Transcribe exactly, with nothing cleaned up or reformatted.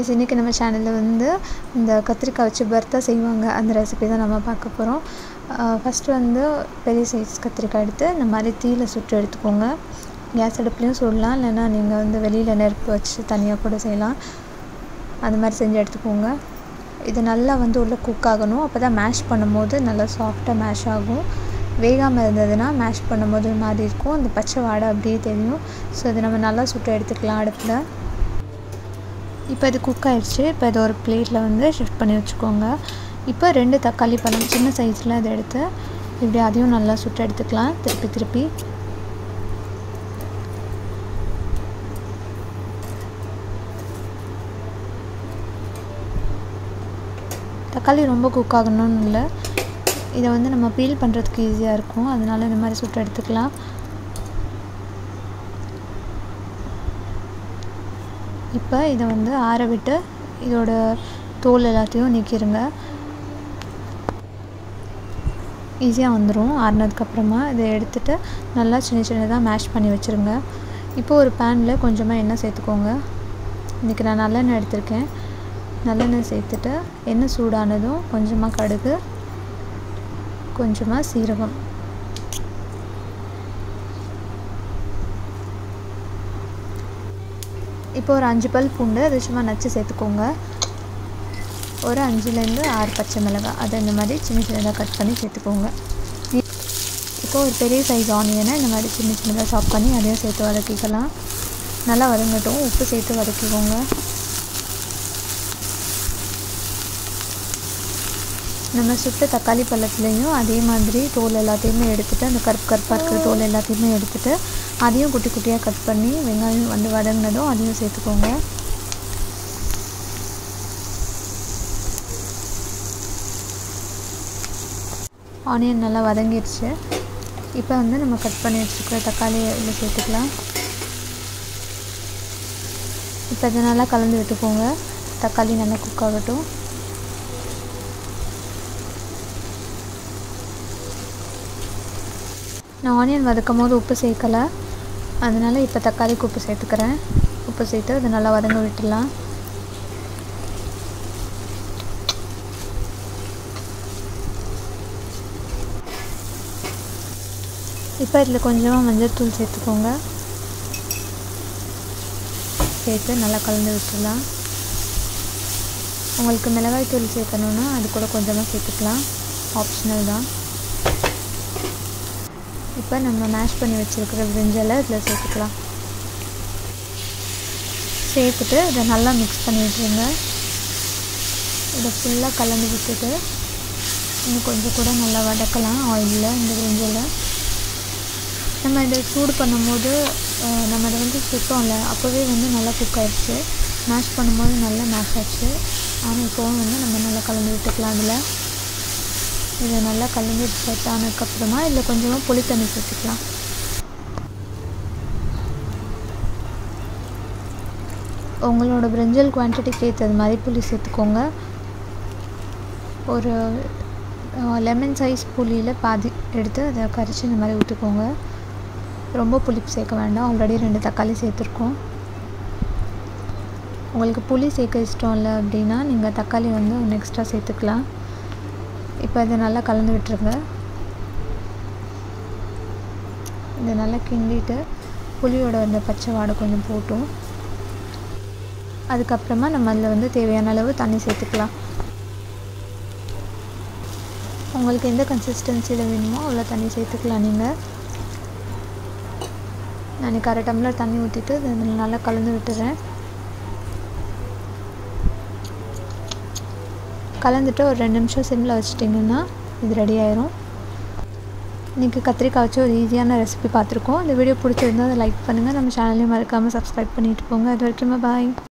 இன்றைக்கி நம்ம சேனலில் வந்து இந்த கத்திரிக்காய் வச்சு பர்த்தா செய்வாங்க, அந்த ரெசிபி தான் நம்ம பார்க்க போகிறோம். ஃபஸ்ட்டு வந்து பெரிய சைஸ் கத்திரிக்காய் எடுத்து இந்த மாதிரி தீயில் சுட்டு எடுத்துக்கோங்க. கேஸ் அடுப்புலையும் சுடலாம், இல்லைன்னா நீங்கள் வந்து வெளியில் நெருப்பு வச்சு தனியாக கூட செய்யலாம். அந்த மாதிரி செஞ்சு எடுத்துக்கோங்க. இது நல்லா வந்து உள்ளே குக் ஆகணும், அப்போ தான் மேஷ் பண்ணும்போது நல்லா சாஃப்டாக மேஷ் ஆகும். வேகாமல் இருந்ததுன்னா மேஷ் பண்ணும்போது மாதிரி இருக்கும், அந்த பச்சை வாடை அப்படியே தெரியும். ஸோ இது நம்ம நல்லா சுட்டு எடுத்துக்கலாம் அடுப்பில். இப்போ இது குக் ஆகிடுச்சு. இப்போ இது ஒரு பிளேட்டில் வந்து ஷிஃப்ட் பண்ணி வச்சுக்கோங்க. இப்போ ரெண்டு தக்காளி பழம் சின்ன சைஸில் இதை எடுத்து இப்படி அதையும் நல்லா சுட்டு எடுத்துக்கலாம் திருப்பி திருப்பி. தக்காளி ரொம்ப குக் ஆகணும்னு இல்லை, இதை வந்து நம்ம பீல் பண்ணுறதுக்கு ஈஸியாக இருக்கும், அதனால இந்த மாதிரி சுட்டு எடுத்துக்கலாம். இப்போ இதை வந்து ஆற விட்டு இதோட தோல் எல்லாத்தையும் நீக்கிடுங்க. ஈஸியாக வந்துடும். ஆறினதுக்கப்புறமா இதை எடுத்துகிட்டு நல்லா சின்ன சின்னதாக மேஷ் பண்ணி வச்சுருங்க. இப்போ ஒரு பேனில் கொஞ்சமாக எண்ணெய் சேர்த்துக்கோங்க. இன்றைக்கி நான் நல்லெண்ணெய் எடுத்திருக்கேன். நல்லெண்ணெய் சேர்த்துட்டு எண்ணெய் சூடானதும் கொஞ்சமாக கடுகு, கொஞ்சமாக சீரகம், இப்போ ஒரு அஞ்சு பல் பூண்டு அது சும்மா நச்சு சேர்த்துக்கோங்க. ஒரு அஞ்சுலேருந்து ஆறு பச்சை மிளகாய் அதை இந்த மாதிரி சின்ன சின்னதாக கட் பண்ணி சேர்த்துக்கோங்க. இப்போ ஒரு பெரிய சைஸ் ஆனியனை இந்த மாதிரி சின்ன சின்னதாக சாப் பண்ணி அதையும் சேர்த்து வதக்கிக்கலாம். நல்லா வதங்கட்டும், உப்பு சேர்த்து வதக்கிக்கோங்க. நம்ம சுட்ட தக்காளி பழத்துலேயும் அதே மாதிரி தோல் எல்லாத்தையுமே எடுத்துகிட்டு, அந்த கருப்பு கருப்பாக இருக்கிற தோல் எல்லாத்தையுமே எடுத்துகிட்டு அதையும் குட்டி குட்டியாக கட் பண்ணி வெங்காயம் வந்து வதங்கினதும் அதையும் சேர்த்துக்கோங்க. ஆனியன் நல்லா வதங்கிடுச்சு. இப்போ வந்து நம்ம கட் பண்ணி வச்சுருக்கிற தக்காளியை இதில் சேர்த்துக்கலாம். இப்போ இதை நல்லா கலந்து விட்டுக்கோங்க. தக்காளி நல்லா குக் ஆகட்டும். நான் ஆனியன் வதக்கும் போது உப்பு சேர்க்கலை, அதனால் இப்போ தக்காளிக்கு உப்பு சேர்த்துக்கிறேன். உப்பு சேர்த்து அதை நல்லா வதங்க விட்டுடலாம். இப்போ இதில் கொஞ்சமாக மஞ்சள் தூள் சேர்த்துக்கோங்க. சேர்த்து நல்லா கலந்து விட்டுடலாம். உங்களுக்கு மிளகாய் தூள் சேர்க்கணுன்னா அது கூட கொஞ்சமாக சேர்த்துக்கலாம், ஆப்ஷனல் தான். இப்போ நம்ம மேஷ் பண்ணி வச்சுருக்கிற பிரிஞ்சலை இதில் சேர்த்துக்கலாம். சேர்த்துட்டு இதை நல்லா மிக்ஸ் பண்ணி விட்டுருங்க. இதை ஃபுல்லாக கலந்து விட்டுட்டு இன்னும் கொஞ்சம் கூட நல்லா வதக்கலாம் ஆயிலில். இந்த பிரிஞ்சலை நம்ம இதை சூடு பண்ணும்போது நம்ம இதை வந்து சுட்டோம்ல, அப்போவே வந்து நல்லா குக் ஆகிடுச்சு. மேஷ் பண்ணும்போது நல்லா மேஷ் ஆச்சு. ஆனால் இப்போவும் வந்து நம்ம நல்லா கலந்து விட்டுக்கலாம். அதில் இதை நல்லா கலந்து செட் ஆனதுக்கப்புறமா இதில் கொஞ்சமாக புளி தண்ணி சேர்த்துக்கலாம். உங்களோட பிரிஞ்சல் குவான்டிட்டிக்கு ஏற்றது மாதிரி புளி சேர்த்துக்கோங்க. ஒரு லெமன் சைஸ் புளியில் பாதி எடுத்து அதை கரைச்சி இந்த மாதிரி ஊற்றிக்கோங்க. ரொம்ப புளிப்பு சேர்க்க வேண்டாம், ஆல்ரெடி ரெண்டு தக்காளி சேர்த்துருக்கோம். உங்களுக்கு புளி சேர்க்க இஷ்டம் இல்லை அப்படின்னா நீங்கள் தக்காளி வந்து ஒன்று எக்ஸ்ட்ரா சேர்த்துக்கலாம். இப்போ இதை நல்லா கலந்து விட்டுருங்க. இதை நல்லா கிண்டிட்டு புளியோட அந்த பச்சை வாடை கொஞ்சம் போட்டும். அதுக்கப்புறமா நம்ம அதில் வந்து தேவையான அளவு தண்ணி சேர்த்துக்கலாம். உங்களுக்கு எந்த கன்சிஸ்டன்சியில் வேணுமோ அவ்வளோ தண்ணி சேர்த்துக்கலாம். நீங்கள் நான் அரை டம்ளர் தண்ணி ஊற்றிட்டு இதை நல்லா கலந்து விட்டுறேன். கலந்துட்டு ஒரு ரெண்டு நிமிஷம் சிம்மில் வச்சிட்டிங்கன்னா இது ரெடி ஆயிரும். இன்றைக்கி கத்திரிக்காய் வச்சு ஒரு ஈஸியான ரெசிபி பார்த்துருக்கோம். இந்த வீடியோ பிடிச்சிருந்தால் அதை லைக் பண்ணுங்கள். நம்ம சேனலையும் மறக்காமல் சப்ஸ்கிரைப் பண்ணிட்டு போங்க. அது வரைக்கும் பாய்.